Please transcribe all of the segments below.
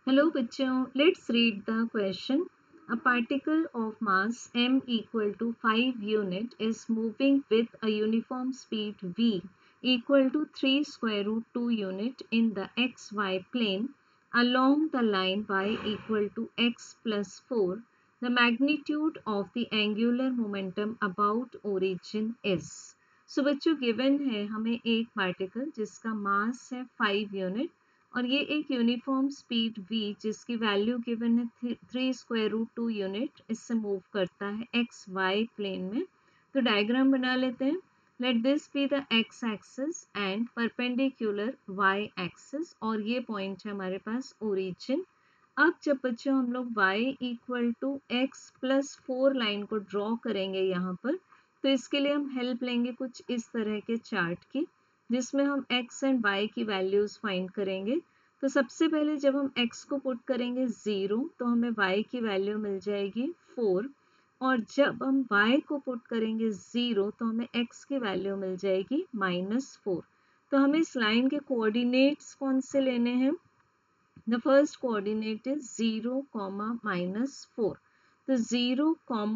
Hello बच्चों, let's read the question. A particle of mass m equal to 5 unit is moving with a uniform speed v equal to 3 square root 2 unit in the xy plane along the line y equal to x plus 4. The magnitude of the angular momentum about origin is. So बच्चों given है हमें एक particle जिसका मास है 5 unit और ये एक uniform speed v जिसकी वैल्यू गिवन है 3 स्क्वायर रूट 2 यूनिट इससे मूव करता है एक्स वाई प्लेन में. तो डायग्राम बना लेते हैं. Let this be the x axis and perpendicular y axis और ये पॉइंट है हमारे पास ओरिजिन. अब जब बच्चों हम लोग y equal to x plus 4 line को ड्रॉ करेंगे यहाँ पर, तो इसके लिए हम हेल्प लेंगे कुछ इस तरह के चार्ट की जिसमें हम x एंड y की वैल्यूज फाइंड करेंगे. तो सबसे पहले जब हम x को पुट करेंगे 0 तो हमें y की वैल्यू मिल जाएगी 4 और जब हम y को पुट करेंगे 0 तो हमें x की वैल्यू मिल जाएगी -4. तो हमें इस लाइन के कोऑर्डिनेट्स कौन से लेने हैं. The first coordinate is 0, -4. तो 0,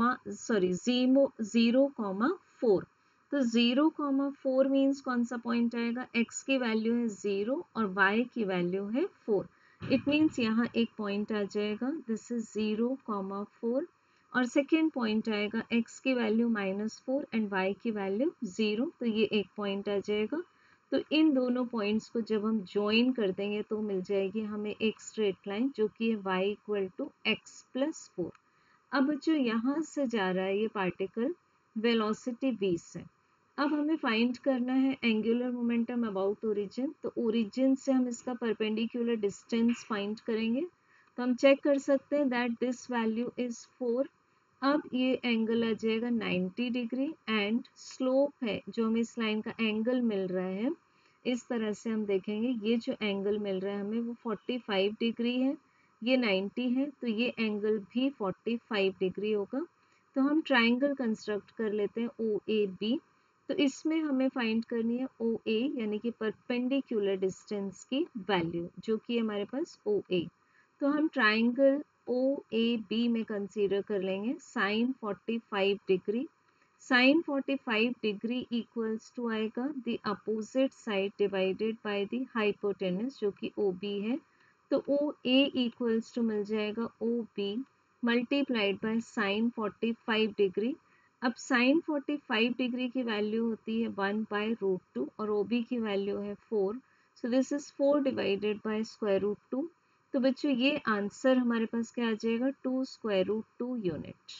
4. तो 0, 4 मीन्स कौन सा पॉइंट आएगा. x की वैल्यू है 0 और y की वैल्यू है 4. इट मीन्स यहाँ एक पॉइंट आ जाएगा. दिस इज 0, 4 और सेकेंड पॉइंट आएगा x की वैल्यू -4 एंड y की वैल्यू 0. तो ये एक पॉइंट आ जाएगा. तो इन दोनों पॉइंट्स को जब हम ज्वाइन कर देंगे तो मिल जाएगी हमें एक स्ट्रेट लाइन जो कि है y equal to x plus 4. अब जो यहाँ से जा रहा है ये पार्टिकल वेलोसिटी v से. अब हमें फाइंड करना है एंगुलर मोमेंटम अबाउट ओरिजिन. तो ओरिजिन से हम इसका परपेंडिकुलर डिस्टेंस फाइंड करेंगे. तो हम चेक कर सकते हैं दैट दिस वैल्यू इज 4. अब ये एंगल आ जाएगा 90 डिग्री एंड स्लोप है जो हमें इस लाइन का एंगल मिल रहा है. इस तरह से हम देखेंगे ये जो एंगल मिल रहा है हमें वो 45 डिग्री है, ये 90 है तो ये एंगल भी 45 डिग्री होगा. तो हम ट्राइंगल कंस्ट्रक्ट कर लेते हैं ओ ए बी. तो इसमें हमें फाइंड करनी है ओ ए यानी कि परपेंडिकुलर डिस्टेंस की वैल्यू जो कि हमारे पास ओ ए. तो हम ट्राइंगल ओ ए बी में कंसीडर कर लेंगे sine 45 degree. Sine 45 degree equals to आएगा the opposite side divided by the hypotenuse जो कि ओ बी है. तो ओ ए इक्वल्स टू मिल जाएगा O B multiplied by sine 45 degree. अब साइन 45 डिग्री की वैल्यू होती है 1/√2 और ओ बी की वैल्यू है 4. So this is 4 divided by square root 2. तो बच्चों ये आंसर हमारे पास क्या आ जाएगा 2 स्क्वायर रूट 2 यूनिट.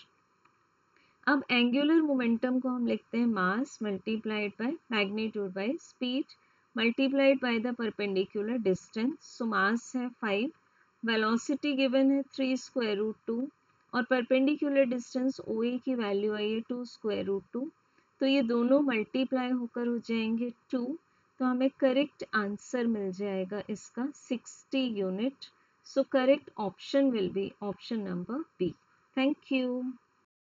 अब एंगुलर मोमेंटम को हम लिखते हैं mass multiplied by magnitude by speed multiplied by the perpendicular distance. So mass है 5, वेलोसिटी गिवन है 3 स्क्वायर रूट 2 और परपेंडिकुलर डिस्टेंस ओ ए की वैल्यू आई है 2 स्क्वायर रूट 2. तो ये दोनों मल्टीप्लाई होकर हो जाएंगे 2. तो हमें करेक्ट आंसर मिल जाएगा इसका 60 unit. So correct option will be option number B. Thank you.